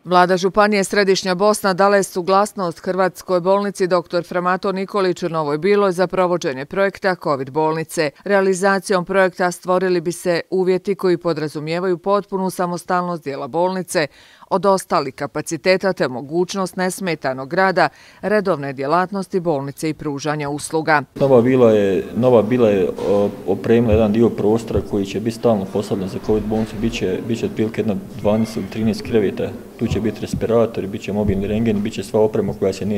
Vlada Županije Središnja Bosna dala je suglasnost Hrvatskoj bolnici dr. Framato Nikolić u Novoj Biloj za provođenje projekta COVID bolnice. Realizacijom projekta stvorili bi se uvjeti koji podrazumijevaju potpunu samostalnost dijela bolnice od ostalih kapaciteta te mogućnost nesmetanog rada, redovne djelatnosti bolnice i pružanja usluga. Nova Bila je opremila jedan dio prostora koji će biti stalno postavljen za COVID bolnicu, bit će otprilike 12 ili 13 kreveta. Tu će biti respiratori, bit će mobilni rengen, bit će sva oprema koja se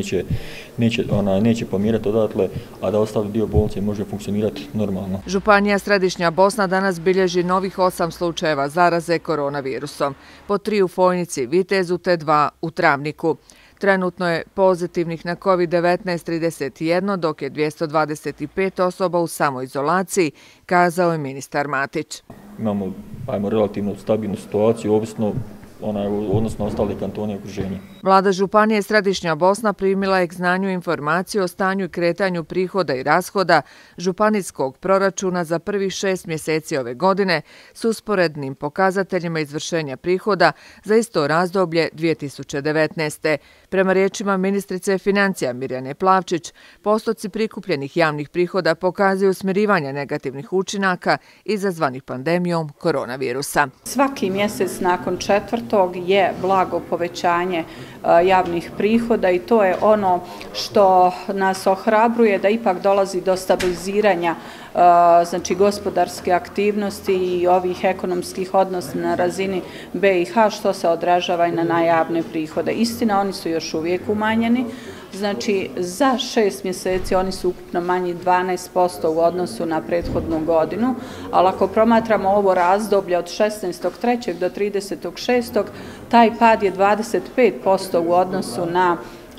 neće pomjerati odatle, a da ostali dio bolnice može funkcionirati normalno. Županija Središnja Bosna danas bilježi novih 8 slučajeva zaraze koronavirusom, po 3 u Fojnici, Vitezu te 2 u Travniku. Trenutno je pozitivnih na COVID-19 31, dok je 225 osoba u samoizolaciji, kazao je ministar Matić. Imamo relativno stabilnu situaciju, odnosno ostale kantone okruženja. Vlada Županije Središnja Bosna primila je k znanju informaciju o stanju i kretanju prihoda i rashoda županijskog proračuna za prvih 6 mjeseci ove godine s usporednim pokazateljima izvršenja prihoda za isto razdoblje 2019. Prema riječima ministrice financija Mirjane Plavčić, postoci prikupljenih javnih prihoda pokazuju smirivanje negativnih učinaka izazvanih pandemijom koronavirusa. Svaki mjesec nakon četvrtog je blago povećanje javnih prihoda i to je ono što nas ohrabruje da ipak dolazi do stabiliziranja gospodarske aktivnosti i ovih ekonomskih odnosa na razini BiH, što se odražava i na javne prihode. Istina, oni su još uvijek umanjeni. Znači, za 6 mjeseci oni su ukupno manji 12% u odnosu na prethodnu godinu, ali ako promatramo ovo razdoblje od 16.3. do 30.6. taj pad je 25% u odnosu na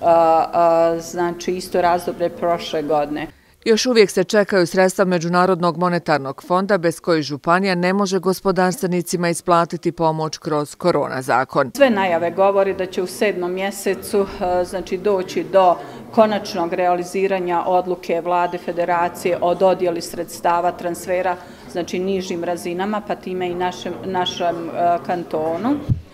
isto razdoblje prošle godine. Još uvijek se čekaju sredstva Međunarodnog monetarnog fonda bez kojih županija ne može gospodarstvenicima isplatiti pomoć kroz korona zakon. Sve najave govori da će u 7. mjesecu doći do konačnog realiziranja odluke Vlade Federacije o dodjeli sredstava transfera nižim razinama, pa time i našem kantonu.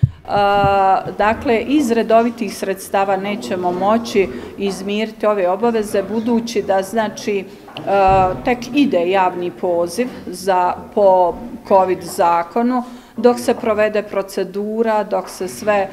Dakle, iz redovitih sredstava nećemo moći izmiriti ove obaveze, budući da tek ide javni poziv po COVID zakonu, dok se provede procedura, dok se sve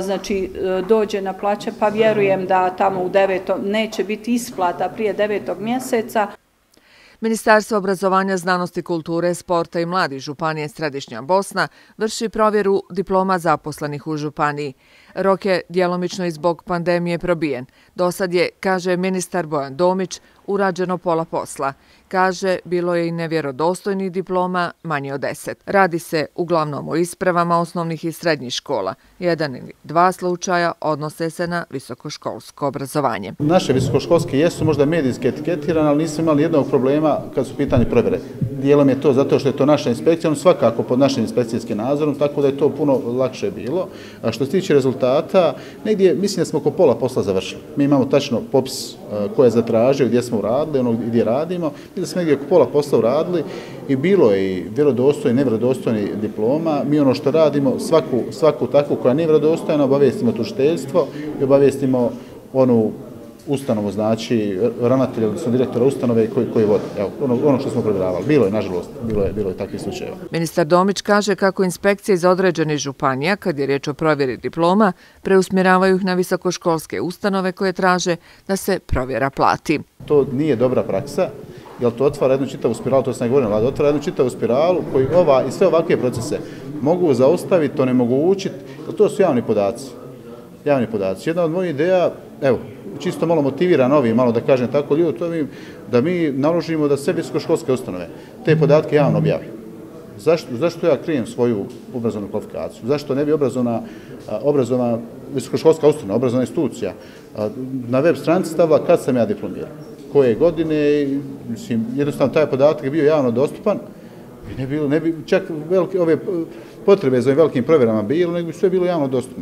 dođe na plaće, pa vjerujem da tamo u 9. neće biti isplata prije 9. mjeseca. Ministarstvo obrazovanja, znanosti, kulture, sporta i mladih Županije Središnja Bosna vrši provjeru diploma zaposlenih u županiji. Rok je djelomično i zbog pandemije probijen. Dosad je, kaže ministar Bojan Domić, urađeno pola posla. Kaže, bilo je i nevjerodostojnih diploma, manje od 10. Radi se uglavnom o ispravama osnovnih i srednjih škola. 1 ili 2 slučaja odnose se na visokoškolsko obrazovanje. Naše visokoškolske jesu možda medijski etiketirane, ali nismo imali jednog problema kad su pitanje provjere. Dijelom je to zato što je to naša inspekcija, svakako pod našim inspekcijskim nadzorom, tako da je to puno lakše bilo. A što se tiče rezultata, negdje mislim da smo oko pola posla završili. Mi imamo tačno popis ko je zatražio, gdje smo uradili, gdje radimo. Mi smo negdje oko pola posla uradili i bilo je i vjerodostojni i nevjerodostojni diploma. Mi ono što radimo, svaku takvu koja nije vjerodostojna, obavijestimo tužiteljstvo i obavijestimo onu ustanovu, znači ravnatelja, odnosno direktora ustanove koji vodi. Evo, ono što smo provjeravali. Bilo je, nažalost, bilo je takvih slučajeva. Ministar Domić kaže kako inspekcije iz određenih županija, kad je riječ o provjeri diploma, preusmjeravaju ih na visokoškolske ustanove koje traže da se provjera plati. To nije dobra praksa, jer to otvara jednu čitavu spiralu, to sam ne govorio, otvara jednu čitavu spiralu koji i sve ovakve procese mogu zaustaviti, onemogućiti, jer to su javni podaci. Jedna od mojih ideja, evo, čisto malo motiviran ovim, malo da kažem tako ljudi, da mi naložimo da sve visokoškolske ustanove te podatke javno objavi. Zašto ja krijem svoju obrazovnu kvalifikaciju? Zašto ne bi obrazovna visokoškolska ustanova, obrazovna institucija na web stranici stavila kad sam ja diplomirao? Koje godine, mislim, jednostavno taj podatak je bio javno dostupan i ne bi čak ove potrebe za velikim provjerama bilo, nego bi sve bilo javno dostupno.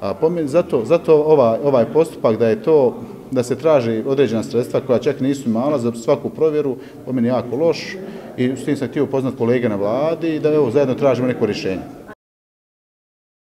Zato ovaj postupak da se traži određena sredstva koja čak nisu mala za svaku provjeru, po meni jako loš i s tim sam htio upoznat kolege na vladi i da zajedno tražimo neko rješenje.